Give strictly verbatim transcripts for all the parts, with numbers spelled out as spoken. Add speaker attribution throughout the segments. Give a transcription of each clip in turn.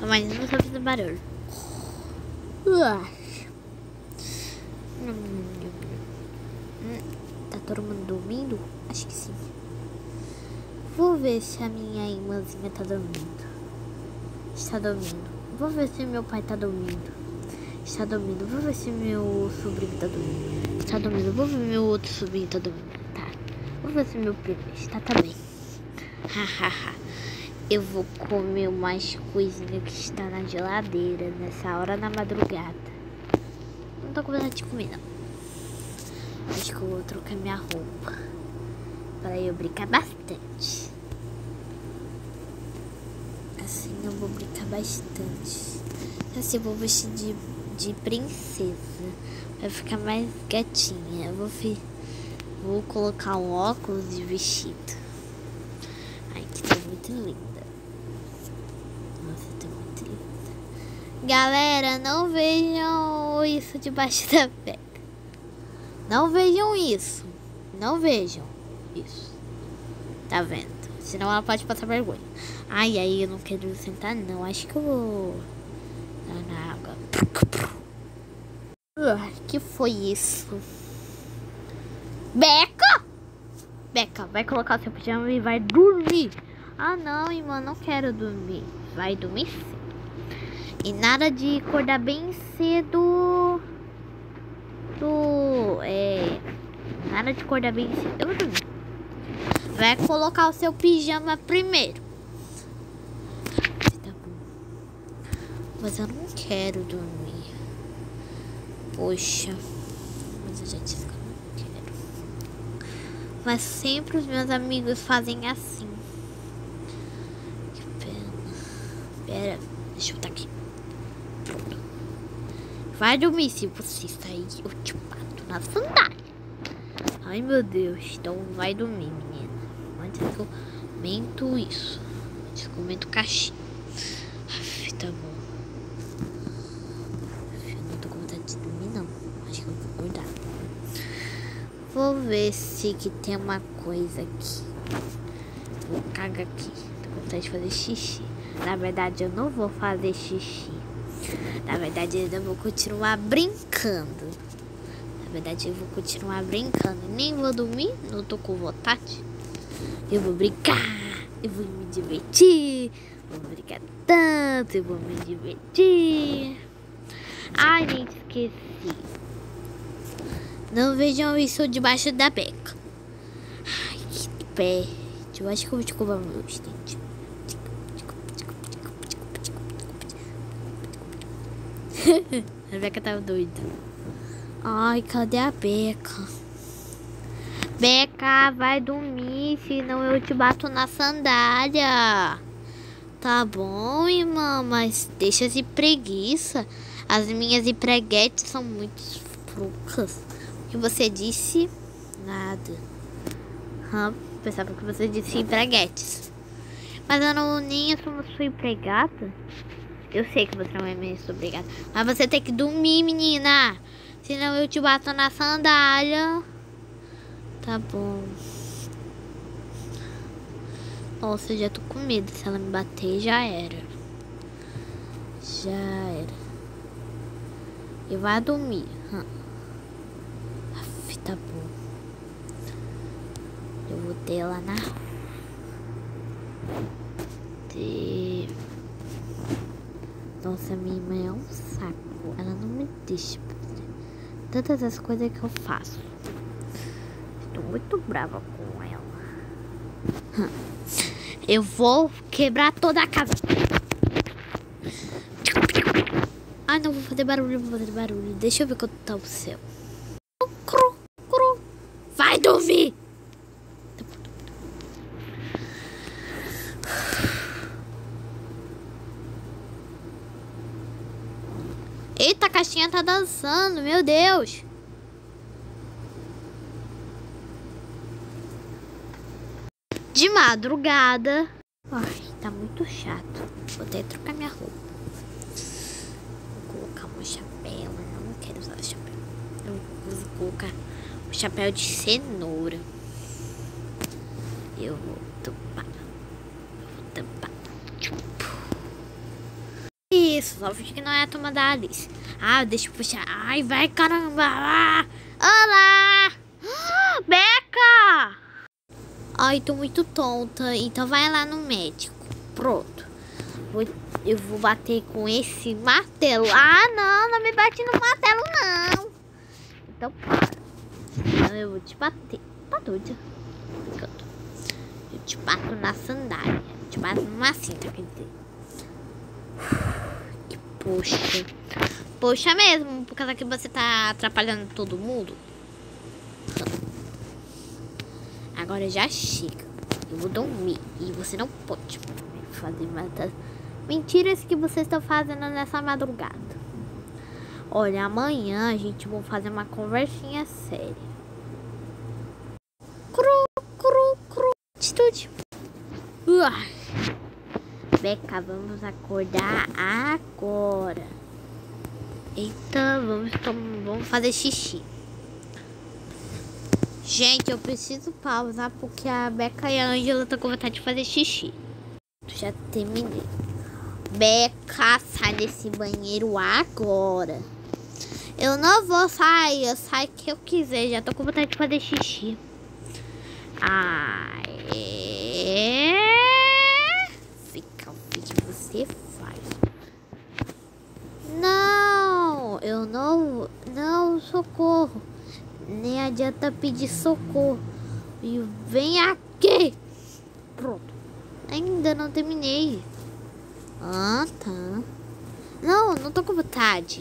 Speaker 1: Mas não tá fazendo barulho. Uai. Tá todo mundo dormindo? Acho que sim. Vou ver se a minha irmãzinha tá dormindo. Está dormindo. Vou ver se meu pai tá dormindo. Está dormindo. Vou ver se meu sobrinho tá dormindo. Está dormindo. Vou ver se meu outro sobrinho tá dormindo. Tá. Vou ver se meu primo está também. Hahaha. Eu vou comer umas coisinhas que está na geladeira nessa hora da madrugada. Não tô com vontade de comer, não. Acho que eu vou trocar minha roupa para eu brincar bastante. Assim eu vou brincar bastante. Assim eu vou vestir de, de princesa. Vai ficar mais gatinha. Eu vou, fi, vou colocar um óculos de vestido. Ai, que tá muito linda. Nossa, tá muito linda. Galera, não vejam isso debaixo da pedra. Não vejam isso. Não vejam isso. Tá vendo? Senão ela pode passar vergonha. Ai, ai, eu não quero sentar, não. Acho que eu vou na água. Uh, que foi isso? Beca! Beca, vai colocar o seu pijama e vai dormir. Ah, não, irmã, não quero dormir. Vai dormir sim. E nada de acordar bem cedo. Do, é, nada de acordar bem cedo. Eu vou dormir. Vai colocar o seu pijama primeiro. Tá bom. Mas eu não quero dormir. Poxa. Mas eu já disse que eu não quero. Mas sempre os meus amigos fazem assim. Que pena. Pera, deixa eu botar aqui. Pronto. Vai dormir, se você sair, eu te bato na sandália. Ai, meu Deus. Então vai dormir, menina. Antes que eu comento isso. Antes que eu comento caixinha. Aff, tá bom. Eu não tô com vontade de dormir, não. Acho que eu vou acordar. Vou ver se que tem uma coisa aqui. Vou cagar aqui. Tô com vontade de fazer xixi. Na verdade, eu não vou fazer xixi. Na verdade, eu vou continuar brincando. Na verdade, eu vou continuar brincando. Nem vou dormir, não tô com vontade. Eu vou brincar, eu vou me divertir. Vou brincar tanto, eu vou me divertir. Ai, gente, esqueci. Não vejam isso debaixo da beca. Ai, que pé. Eu acho que eu vou te cobrar meu dente. A Beca tava doida. Ai, cadê a Beca? Beca, vai dormir, senão eu te bato na sandália. Tá bom, irmã, mas deixa de preguiça. As minhas empreguetes são muito fracas. O que você disse? Nada. Hum, pensava que você disse empreguetes. Mas eu não nem sou sua empregada. Eu sei que você não é minha obrigada. Mas você tem que dormir, menina. Senão eu te bato na sandália. Tá bom. Nossa, eu já tô com medo. Se ela me bater, já era. Já era. E vai dormir. Hum. Aff, tá bom. Eu vou ter ela na rua. De... Nossa, minha irmã é um saco. Ela não me deixa fazer tantas as coisas que eu faço. Estou muito brava com ela. Eu vou quebrar toda a casa. Ah, não vou fazer barulho, vou fazer barulho. Deixa eu ver quanto tá o céu. Cru, cru. Vai dormir. Eita, a caixinha tá dançando, meu Deus. De madrugada. Ai, tá muito chato. Vou até trocar minha roupa. Vou colocar um chapéu, mas eu não quero usar chapéu. Eu vou colocar um chapéu de cenoura. Eu vou tampar. isso. Só finge que não é a turma da Alice. Ah, deixa eu puxar. Ai, vai, caramba. Ah, olá! Beca! Ai, tô muito tonta. Então vai lá no médico. Pronto. Vou, eu vou bater com esse martelo. Ah, não. Não me bate no martelo, não. Então para. Então eu vou te bater. Tá doida? Eu te bato na sandália. Eu te bato numa cinta, quer dizer. Que poxa. Poxa mesmo. Por causa que você tá atrapalhando todo mundo. Agora já chega. Eu vou dormir. E você não pode fazer mais mentiras que vocês estão fazendo nessa madrugada. Olha, amanhã a gente vai fazer uma conversinha séria. Cru, cru, cru. Atitude. Uai. Beca, vamos acordar agora. Eita, vamos, vamos fazer xixi. Gente, eu preciso pausar porque a Beca e a Ângela estão com vontade de fazer xixi. Já terminei. Beca, sai desse banheiro agora. Eu não vou sair, eu saio o que eu quiser. Já tô com vontade de fazer xixi. Ai. Fica o que você faz. Não, eu não. Não, socorro. Nem adianta pedir socorro. E vem aqui. Pronto. Ainda não terminei. Ah, tá. Não, não tô com vontade.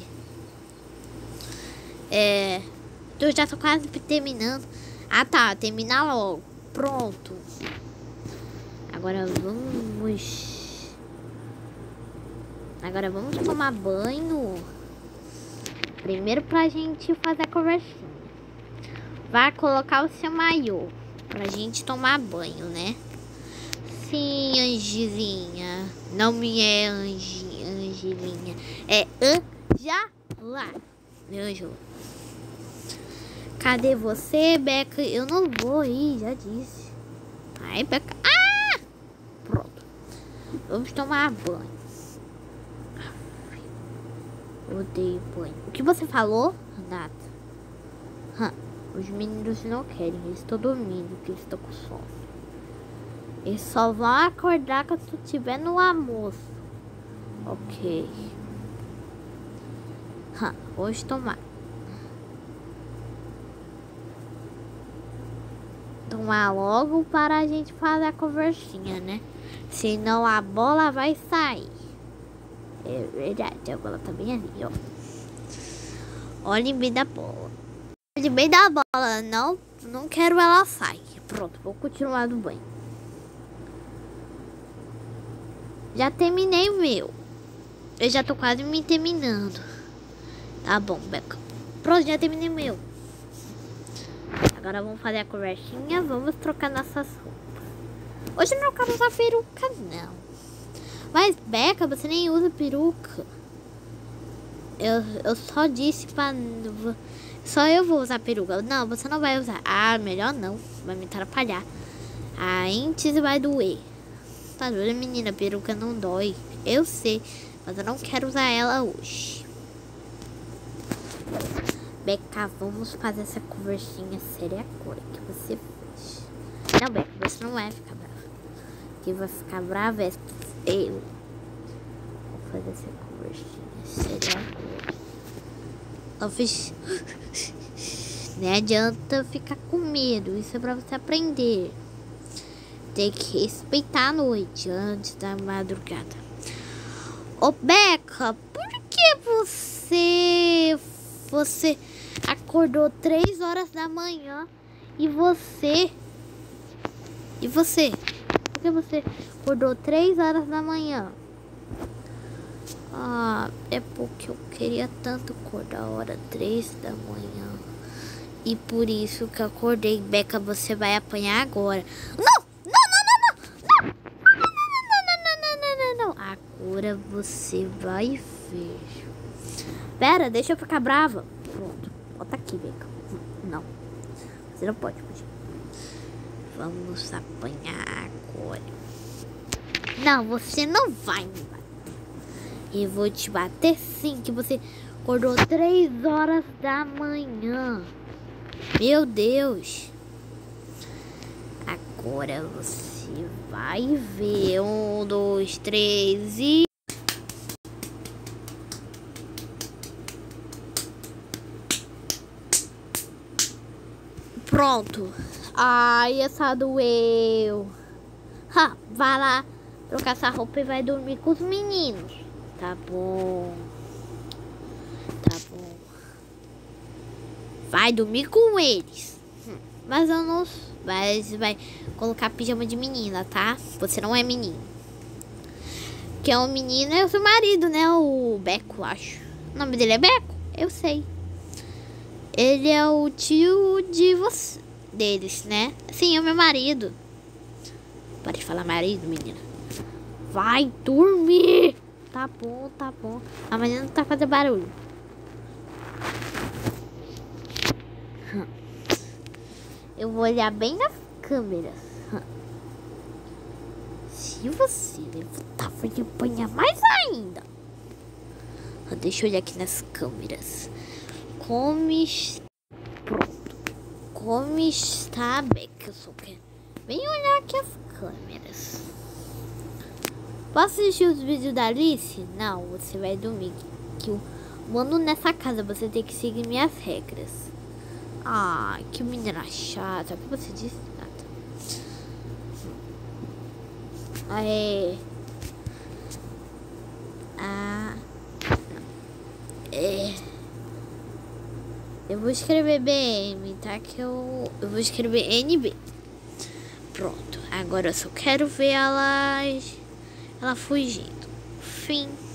Speaker 1: É. Eu já tô quase terminando. Ah, tá. Terminar logo. Pronto. Agora vamos. Agora vamos tomar banho. Primeiro pra gente fazer a conversinha. Vai colocar o seu maiô pra gente tomar banho, né? Sim, Angelinha. Não me é Ange, Angelinha. É Anjala. Meu Anjo. Cadê você, Beca? Eu não vou ir, já disse. Ai, Beca. Ah! Pronto. Vamos tomar banho. Eu odeio banho. O que você falou, Renata? Hã. Os meninos não querem, eles estão dormindo, porque eles estão com sono. Eles só vão acordar quando tu estiver no almoço. Ok. Hã, hoje tomar. Tomar logo para a gente fazer a conversinha, né? Senão a bola vai sair. É verdade, a bola tá bem ali, ó. Olhem bem da bola. De bem da bola, não, não quero ela sair. Pronto, vou continuar no banho. Já terminei o meu. Eu já tô quase me terminando. Tá bom, Beca. Pronto, já terminei o meu. Agora vamos fazer a conversinha. Vamos trocar nossas roupas. Hoje não quero usar peruca, não. Mas, Beca, você nem usa peruca. Eu, eu só disse pra... Só eu vou usar peruca. Não, você não vai usar. Ah, melhor não. Vai me atrapalhar. Antes vai doer. Tá doendo, menina. Peruca não dói. Eu sei. Mas eu não quero usar ela hoje. Beca, vamos fazer essa conversinha séria agora. Que você fez. Não, Beca, você não vai ficar brava. Quem vai ficar brava é eu. Vou fazer essa conversinha séria agora. Eu fiz... Não adianta ficar com medo. Isso é pra você aprender. Tem que respeitar a noite antes da madrugada. Ô, Beca, por que você... Você acordou três horas da manhã e você... E você? Por que você acordou três horas da manhã? Ah, é porque eu queria tanto acordar a hora três da manhã. E por isso que eu acordei. Beca, você vai apanhar agora. Não! Não, não, não, não! Não! Não, não, não, não, não, não, não, não. Agora você vai ver. Pera, deixa eu ficar brava. Pronto. Volta aqui, Beca. Não. Você não pode fugir. Vamos apanhar agora. Não, você não vai me bater. E vou te bater sim, que você acordou três horas da manhã. Meu Deus. Agora você vai ver. Um, dois, três e... Pronto. Ai, essa doeu. Ha, vai lá trocar essa roupa e vai dormir com os meninos. Tá bom. Tá bom. Vai dormir com eles. Mas eu não... Mas vai colocar pijama de menina, tá? Você não é menino. Quem é um menino é o seu marido, né? O Beco, acho. O nome dele é Beco? Eu sei. Ele é o tio de você, deles, né? Sim, é o meu marido. Para de falar marido, menina. Vai dormir. Tá bom, tá bom. Amanhã não tá fazendo barulho. Eu vou olhar bem nas câmeras. Se você levantar, vai apanhar mais ainda. Deixa eu olhar aqui nas câmeras. Como está... Pronto. Como está bem, que eu só quero... Vem olhar aqui as câmeras. Posso assistir os vídeos da Alice? Não, você vai dormir. Que eu mando nessa casa, você tem que seguir minhas regras. Ah, que menina chata. O que você disse? Ah, é... Ah... É... Eu vou escrever B M, tá? Que eu... Eu vou escrever N B. Pronto. Agora eu só quero ver ela... Ela fugindo. Fim.